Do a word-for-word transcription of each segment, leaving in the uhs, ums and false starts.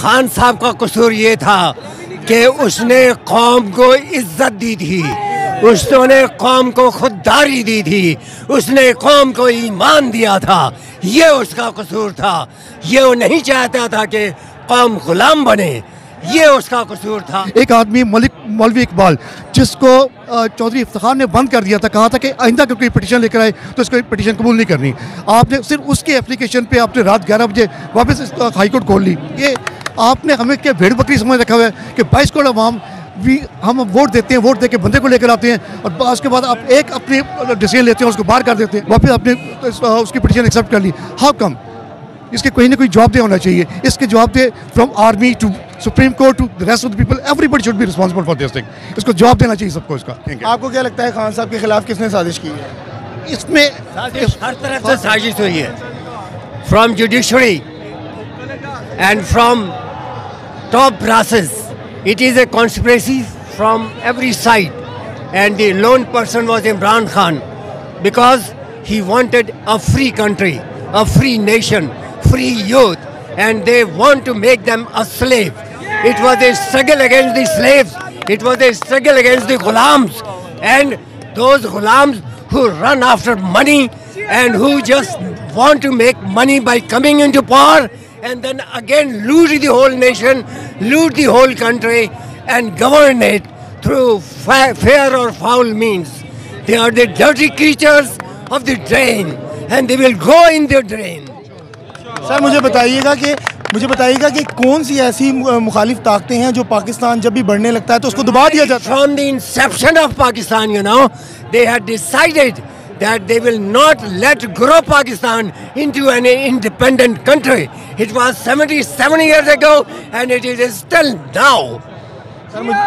खान साहब का कसूर ये था कि उसने कौम को इज्जत दी थी, उसने कौम को खुददारी दी थी, उसने कौम को ईमान दिया था। ये उसका कसूर था। ये वो नहीं चाहता था कि कौम गुलाम बने। ये उसका कसूर था। एक आदमी मलिक मौलवी इकबाल, जिसको चौधरी इफ्तिखार ने बंद कर दिया था, कहा था कि आइंदा कोई पिटीशन लेकर आए तो इसको पिटीशन कबूल नहीं करनी। आपने सिर्फ उसके एप्लीकेशन पे आपने रात ग्यारह बजे वापस हाईकोर्ट खोल ली। ये आपने हमें क्या भेड़ बकरी समझ रखा हुआ है कि बाईस करोड़ अवाम भी हम वोट देते हैं, वोट दे के बंदे को लेकर आते हैं और उसके बाद आप एक अपनी डिसीजन लेते हैं, उसको बाहर कर देते हैं, वापस आपने उसकी पिटीशन एक्सेप्ट कर ली। How come? इसके कोई ना कोई जवाब दे होना चाहिए। इसके जवाब दे from army to supreme court to the rest of the people, everybody should be responsible for this thing. इसको जवाब देना चाहिए सबको इसका। आपको क्या लगता है खान साहब के खिलाफ किसने साजिश की है? इसमें साजिश हर तरफ से साजिश हुई है, from judiciary and from top brasses. It is a conspiracy from every side and the lone person was Imran Khan because he wanted a free country, a free nation, free youth, and they want to make them a slave. It was a struggle against the slaves. It was a struggle against the ghulams, and those ghulams who run after money and who just want to make money by coming into power and then again loot the whole nation, loot the whole country and govern it through fa- fair or foul means. They are the dirty creatures of the drain. And they will go in their drain. Sir मुझे बताइएगा कि मुझे बताइएगा कि कौन सी ऐसी मुखालिफ ताकतें हैं जो पाकिस्तान जब भी बढ़ने लगता है तो उसको दबा दिया जाता है? From the inception of Pakistan, you know, they had decided that they will not let grow Pakistan into an independent country. It was seventy-seven years ago and it is still now. Sir मुझे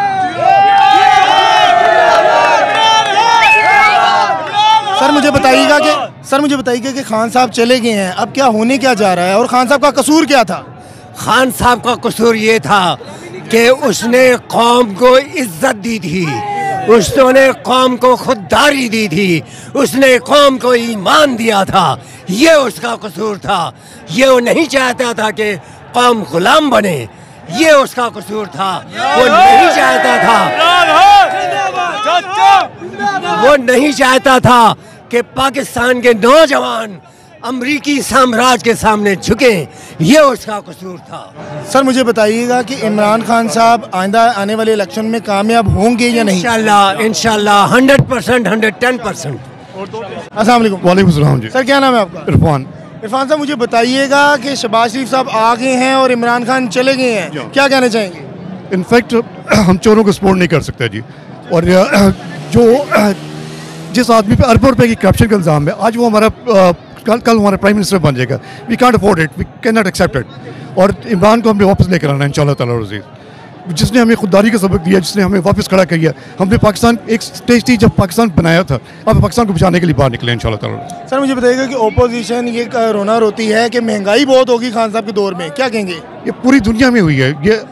sir मुझे बताइएगा कि sir मुझे बताइएगा कि खान साहब चले गए हैं, अब क्या होने क्या जा रहा है और खान साहब का कसूर क्या था? खान साहब का कसूर ये था कि उसने कौम को इज्जत दी थी, उसने कौम को खुददारी दी थी, उसने कौम को ईमान दिया था। ये उसका कसूर था। ये वो नहीं चाहता था कि कौम गुलाम बने। ये उसका कसूर था। वो नहीं चाहता था वो नहीं चाहता था कि पाकिस्तान के नौजवान अमरीकी साम्राज्य के सामने झुके। ये उसका कसूर था। सर मुझे बताइएगा कि इमरान खान साहब आइंदा आने वाले इलेक्शन में कामयाब होंगे या नहीं? इंशाल्लाह इंशाल्लाह hundred percent hundred ten percent. अस्सलाम वालेकुम। वालेकुम सलाम जी। सर क्या नाम है आपका? इरफान। इरफान साहब मुझे बताइएगा कि शहबाज शरीफ साहब आ गए हैं और इमरान खान चले गए हैं, क्या कहना चाहेंगे? इनफैक्ट हम चोरों को सपोर्ट नहीं कर सकते जी। और जो जिस आदमी पे अरबों रुपए की करप्शन का इल्ज़ाम है, आज वो हमारा कल कल हमारा प्राइम मिनिस्टर बन जाएगा। We can't afford it, we can not accept it. और इमरान को हमने वापस लेकर आना है इंशाल्लाह ताला अज़ीज़। जिसने हमें खुददारी का सबक दिया, जिसने हमें वापस खड़ा किया। हमने पाकिस्तान एक स्टेज थी जब पाकिस्तान बनाया था, अब पाकिस्तान को बचाने के लिए बाहर निकले इंशाल्लाह ताला। सर मुझे बताइएगा कि ओपोजिशन ये रोना रोती है कि महंगाई बहुत होगी खान साहब के दौर में, क्या कहेंगे? ये पूरी दुनिया में हुई है,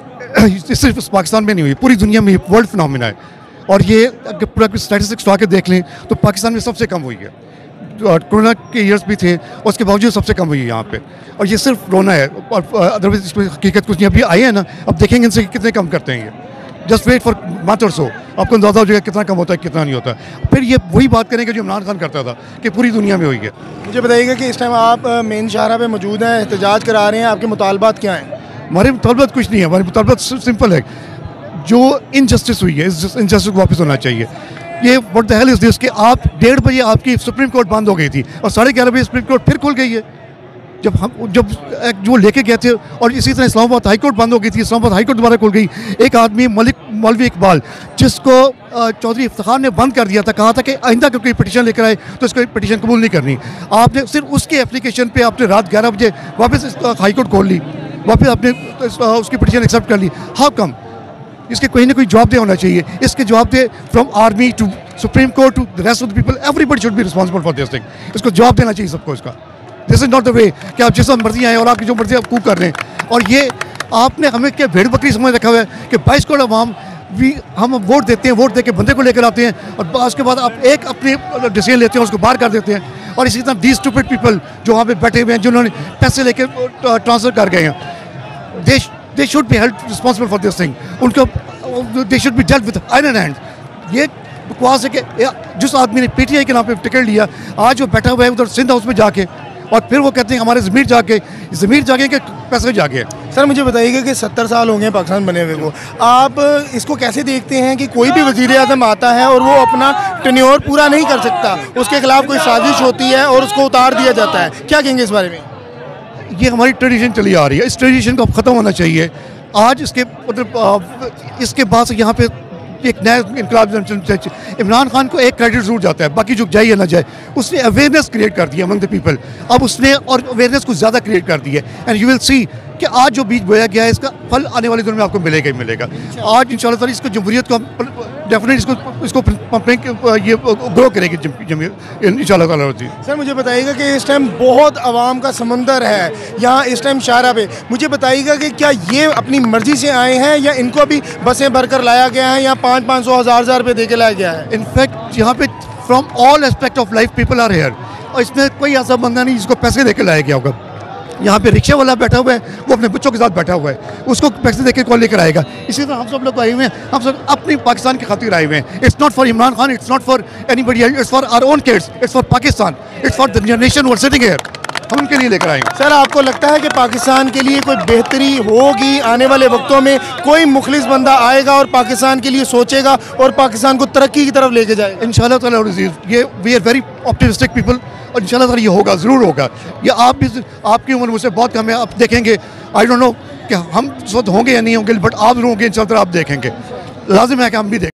ये सिर्फ पाकिस्तान में नहीं हुई, पूरी दुनिया में वर्ल्ड फिनोमिना है। और ये अगर पूरा स्टैटिस्टिक्स उठा के देख लें तो पाकिस्तान में सबसे कम हुई है। कोरोना के ईयर्स भी थे, उसके बावजूद सबसे कम हुई है यहाँ पे। और ये सिर्फ रोना है और अदरवाइज इसमें हकीकत कुछ नहीं। अभी आए हैं ना, अब देखेंगे इनसे कितने कम करते हैं ये। जस्ट वेट फॉर मंथ और सो, आपको अंदाजा हो जाएगा कितना कम होता है कितना नहीं होता। फिर ये वही बात करेंगे जो इमरान खान करता था कि पूरी दुनिया में हुई है। मुझे बताइएगा कि इस टाइम आप मेन शाहरा पे मौजूद हैं, एहतजाज करा रहे हैं, आपके मुतालबात क्या हैं? हमारे मुतालबात कुछ नहीं है, हमारे मुतालबात सिंपल है। जो इनजस्टिस हुई है, इस इनजस्टिस को वापस होना चाहिए। ये what the hell is this कि आप डेढ़ बजे आपकी सुप्रीम कोर्ट बंद हो गई थी और साढ़े ग्यारह बजे सुप्रीम कोर्ट फिर खुल गई है। जब हम जब एक जो लेके गए थे, और इसी तरह इस्लामाबाद हाई कोर्ट बंद हो गई थी, इस्लामाबाद हाई कोर्ट दोबारा खुल गई। एक आदमी मलिक मौलवी इकबाल, जिसको चौधरी इफ्तिखार ने बंद कर दिया था, कहा था कि आइंदा कोई पिटीशन लेकर आए तो इसको पिटीशन कबूल नहीं करनी। आपने सिर्फ उसके एप्लीकेशन पे आपने रात ग्यारह बजे वापस हाई कोर्ट खोल ली, वापस आपने उसकी पिटीशन एक्सेप्ट कर ली। How come? इसके कोई ना कोई जवाब दे होना चाहिए। इसके जवाब दे from army to supreme court to the rest of the people, everybody should be responsible for this thing. इसको जवाब देना चाहिए सबको इसका। This is not the way कि आप जिस मर्जी आए और आपकी जो मर्जी आप कूक कर रहे हैं। और ये आपने हमें क्या भेड़ बकरी समझ रखा हुआ है कि बाईस करोड़ अवाम भी हम वोट देते हैं, वोट दे के बंदे को लेकर आते हैं और उसके बाद आप एक अपनी डिसीजन लेते हैं, उसको बाहर कर देते हैं। और इसी तरह दी स्टूपिड पीपल जो वहाँ पे बैठे हुए हैं, जिन्होंने पैसे लेकर ट्रांसफर कर गए हैं। देश they should be held responsible for this thing, उनको they should be dealt with iron hand. ये बकवास है कि जिस आदमी ने पीटीआई के नाम पे टिकट लिया, आज वो बैठा हुआ है उधर सिंध हाउस में जाके, और फिर वो कहते हैं हमारे ज़मीर जाके, ज़मीर जाके के पैसे जाके। सर मुझे बताइएगा कि सत्तर साल हो गए पाकिस्तान बने हुए को, आप इसको कैसे देखते हैं कि कोई भी वज़ीर आज़म आता है और वो अपना टेन्योर पूरा नहीं कर सकता, उसके खिलाफ कोई साजिश होती है और उसको उतार दिया जाता है, क्या कहेंगे इस बारे में? ये हमारी ट्रेडिशन चली आ रही है, इस ट्रेडिशन को अब ख़त्म होना चाहिए। आज इसके मतलब इसके बाद से यहाँ पे एक नया इनकलाब, इमरान खान को एक क्रेडिट जरूर जाता है, बाकी जो जाए या ना जाए, उसने अवेयरनेस क्रिएट कर दी है अमंग द पीपल। अब उसने और अवेयरनेस को ज़्यादा क्रिएट कर दी है, एंड यू विल सी कि आज जो बीज बोया गया है इसका फल आने वाले दिनों में आपको मिलेगा ही मिलेगा। आज इंशाल्लाह ताला इसको जमहूरियत को डेफिनेटली इसको इसको ये ग्रो करेगी इंशाल्लाह ताला। सर मुझे बताइएगा कि इस टाइम बहुत आवाम का समंदर है यहाँ इस टाइम शाहरा पे, मुझे बताइएगा कि क्या ये अपनी मर्जी से आए हैं या इनको भी बसें भरकर लाया गया है या पाँच पाँच सौ हज़ार हज़ार रुपये दे के लाया गया है? इनफैक्ट यहाँ पे from all aspect of life people are here, और इसमें कोई ऐसा बंदा नहीं जिसको पैसे दे के लाया गया होगा। यहाँ पे रिक्शा वाला बैठा हुआ है, वो अपने बच्चों के साथ बैठा हुआ है, उसको पैसे देके कौन लेकर आएगा? इसी तरह हम सब लोग आए हुए हैं, हम सब अपनी पाकिस्तान की खातिर आए हुए हैं। It's not for Imran Khan, it's not for anybody, it's for our own kids, it's for Pakistan, it's for the nation who are sitting here. हम उनके लिए लेकर आएंगे। सर आपको लगता है कि पाकिस्तान के लिए कोई बेहतरी होगी आने वाले वक्तों में, कोई मुखलिस बंदा आएगा और पाकिस्तान के लिए सोचेगा और पाकिस्तान को तरक्की की तरफ लेके जाएगा? इंशाल्लाह ताला, ये we are very optimistic people, और इंशाल्लाह ताला ये होगा, ज़रूर होगा। ये आप भी, आपकी उम्र मुझसे बहुत कम है, आप देखेंगे, आई डोंट नो कि हम इस वक्त होंगे या नहीं होंगे, बट आप जरूर होंगे इंशाल्लाह ताला, आप देखेंगे, लाजिम है कि हम भी देखें।